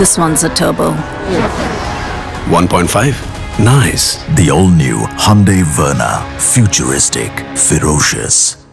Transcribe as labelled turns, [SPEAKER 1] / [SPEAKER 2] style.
[SPEAKER 1] This one's a turbo.
[SPEAKER 2] 1.5? Nice.
[SPEAKER 3] The all-new Hyundai Verna. Futuristic, ferocious.